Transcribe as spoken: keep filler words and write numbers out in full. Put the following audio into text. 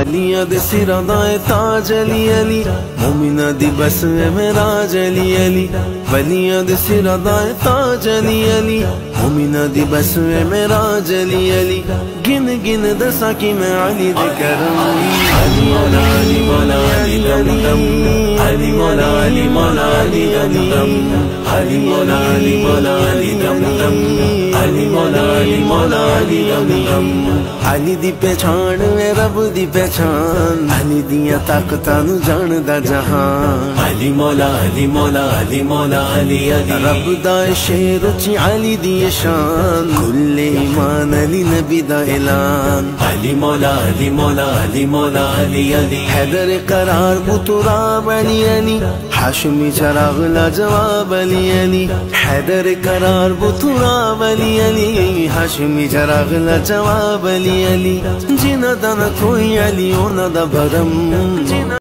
علی دے سراں دا اے تاج علی علی مومناں دی بس اے معراج علی علی ولیاں دے سراں دا اے تاج علی علی مومناں دی بس اے معراج علی علی گن گن دساں کہ میں علی دے کرم علی مولا علی مولا علی دم دم علی مولا علی مولا علی دم دم علی مولا علی مولا علی دم دم علی مولا علی مولا علی دم دم علی دی پہچان اے رب دی پہچان علی دیاں طاقتاں نوں جاندا جہان علی مولا علی مولا علی مولا علی علی رب دا شیر چ علی دی شان کل ایمان علی نبی دا اعلان علی مولا علی مولا علی مولا علی علی حیدر قرار بطراب علی علی ہاشمی چراغ لاجواب علی علی حیدر قرار بطراب علی علی ہاشمی چراغ لاجواب علی علی جنہ دا نہ کوئی علی انہاں دا بھرم